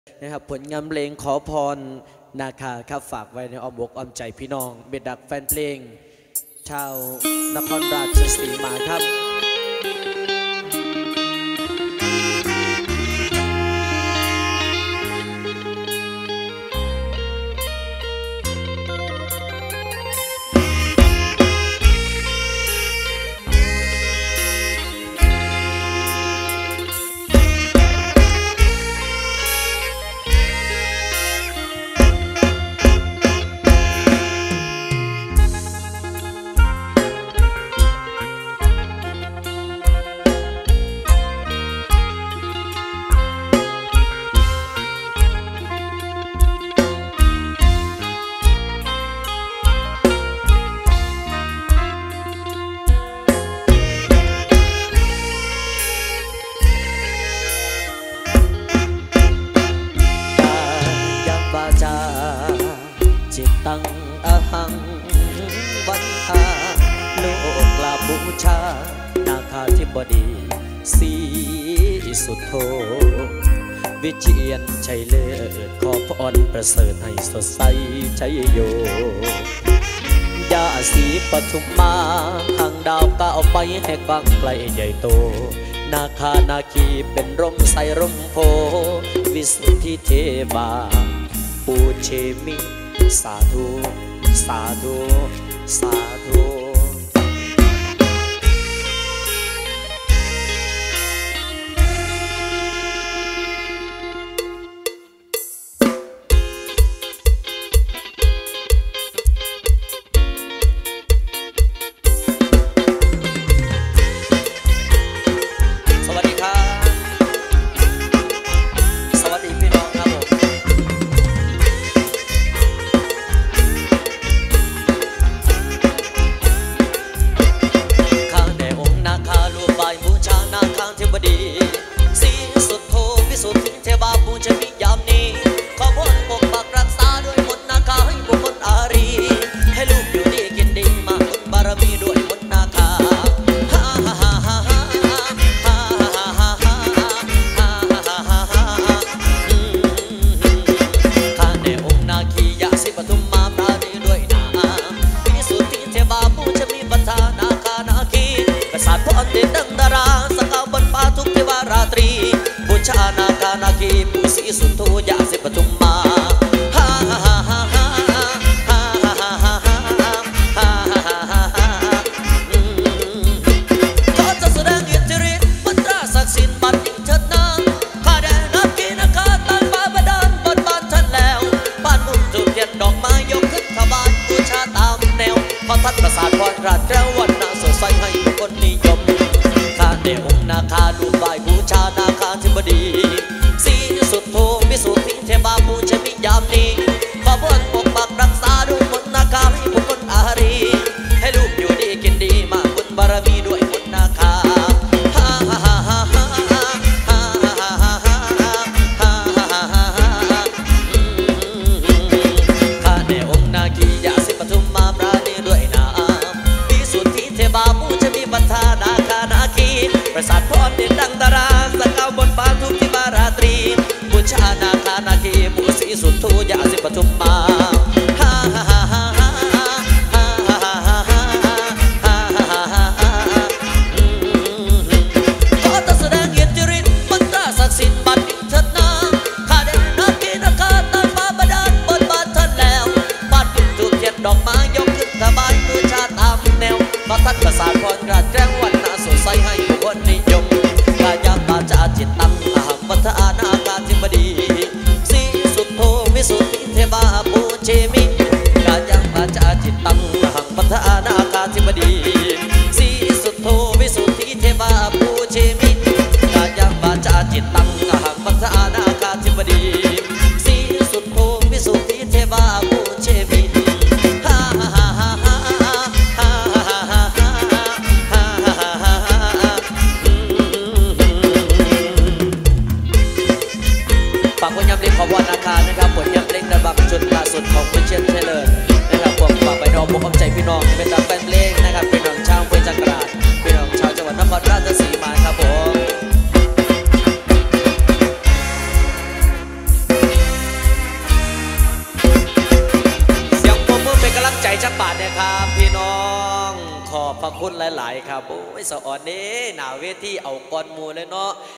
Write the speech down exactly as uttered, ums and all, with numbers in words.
นะครับผลงานเพลงขอพรนาคาครับฝากไว้ในอ้อมอกอ้อมใจพี่น้องเบ็ดดักแฟนเพลงชาวนครราชสีมาครับจิตตังอหังวันทาโลกลาบูชานาคาธิบดีสีสุดโทวิเชียนชัยเลิศขอพรประเสริฐให้สดใสชัยโยยาสีปทุมมาทางดาวก้าวไปให้กว้างไกลใหญ่โตนาคานาคีเป็นร่มใสร่มโพวิสุทธิเทวาปูเชมิสาธุสาธุสาธุสวัสดีครับสวัสดีพี่น้องครับผมเทวดีสีสุดโทพิสุทธิเทวาปูชนียามนี้ขอพรปกปักรักษาด้วยมนต์นาคาให้บุคคลอารีให้ลูกอยู่ดีกินดีมาบุญบารมีด้วยมนต์นาคาฮ่าฮ่าฮ่าฮ่าฮ่าฮ่าฮ่าฮ่าฮ่าฮ่าข้าในองค์นาคียาสิปทุมมาปราณีด้วยนาพิสุทธิเทวาปูชนีปัฏฐานาคานาคีประสาทพรเด่นดังดาราทุกเทวราตรีบูชานาคานาคีผู้ศรีสุนทรยาสิปทุมมาฮ่าฮ่าฮ่าฮ่าฮ่าฮ่าฮ่าฮ่าฮ่าฮ่าฮ่าขอจะแสดงอิทธิฤทธิ์มัตตราศักดิ์สิทธิ์บัดนี้เถิดนาข้าได้นับกีนาคาตันฟ้าบันดาลบนบ้านท่านแล้วบ้านบุญจุดเทียนดอกไม้ยกขึ้นถวายบูชาตามแนวพระทัตประสาทพรราชแก้ววันนาสดใสให้ทุกคนนิยมในองค์นาคาลูกไหว้บูชานาคาธิบดีสีสุดโทพิสุทธิเทวาปูชนียามนี้ขอพรปกปักรักษาด้วยมนต์นาคาให้บุคคลอารีให้ลูกอยู่ดีกินดีมาบุญบารมีด้วยมนต์นาคาฮ่าฮ่าฮ่าฮ่าฮ่าฮ่าฮ่าฮ่าฮ่าฮ่าข้าในองค์นาคียาสิปทุมมาปราณีด้วยนาพิสุทธิเทวาปูชนีปัฏฐานาคานาคีประสาทพรเด่นดังดาราสกาวบนฟ้าทุกทิวาราตรีบูชานาคานาคีผู้ศรีสุนทรยาสิปทุมมาฮ่าฮ่าฮ่าฮ่าฮ่าฮ่าฮ่าฮ่าฮ่าขอจะแสดงอิทธิฤทธิ์มัตตราศักดิ์สิทธิ์บัดนี้เถิดนาข้าได้นับกีนาคาตันฟ้าบันดาลบนบ้านท่านแล้วบ้านบุญจุดเทียนดอกไม้ยกขึ้นถวายบูชาตามแนวพระทัตประสาทพรราชแจ้งวันนาสดใสให้ทุกคนนิยมกายาตาจาจิตตังอหังวัฏานาคาธิบดีสีสุดโทวิสุทธิเทวาปูเชมิกายาตาจาจิตตังอหังวัฏานาคาธิบดีสีสุดโทวิสุทธิเทวาปูเชมิกายาตาจาจิตตังอหังวัฏานาคาธิบดีสีสุดโทวิสุทธิเทวาปูเชมิฮ่าฮ่าฮ่าฮ่าฮ่าฮ่าฮ่าฝากผลงานเพลงของวรรณนาคานะครับผลงานเพลงระบำชุดล่าสุดของวิเชียรชัยเลิศนะครับผมฝากไปรอบุกอ้อมใจพี่น้องเป็นตาแฟนเพลงนะครับพี่น้องชาวอำเภอจักราชพี่น้องชาวจังหวัดนครราชสีมาครับผมจักบาทเนี่ยครับพี่น้องขอบพระคุณหลายๆครับโอ้ยสะอ่อนเด้หนาเวทีเอาก้อนหมูเลยเนาะ